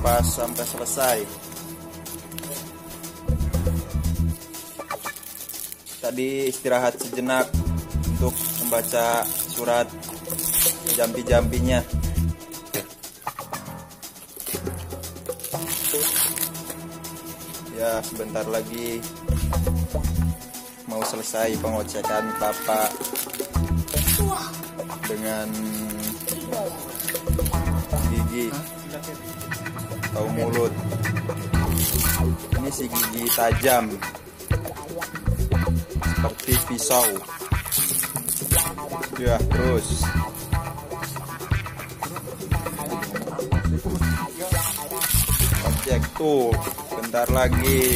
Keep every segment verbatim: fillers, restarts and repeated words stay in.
kupas sampai selesai. Tadi istirahat sejenak untuk membaca surat jampi-jampinya. Ya, sebentar lagi mau selesai pengecekan kelapa dengan gigi atau mulut. Ini si gigi tajam seperti pisau. Ya, terus cek tuh, bentar lagi,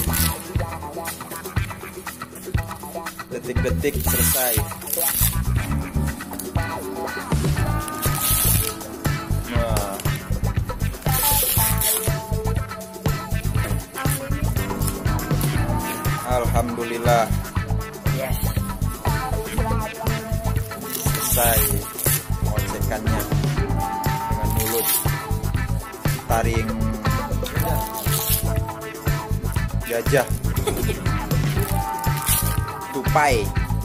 detik-detik selesai. Nah, alhamdulillah, selesai pengocekannya dengan mulut taring gajah tupai.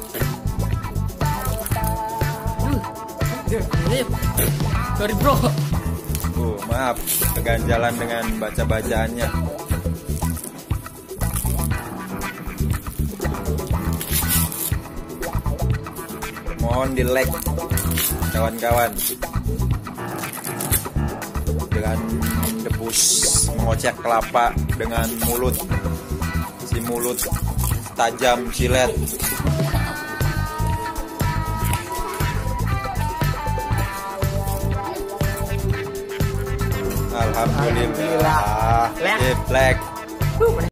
Sorry bro. Oh, maaf, keganjalan dengan baca-bacaannya. Mohon di like kawan-kawan. Dengan debus mengocek kelapa dengan mulut, si mulut tajam silet. Alhamdulillah, Alhamdulillah. Black.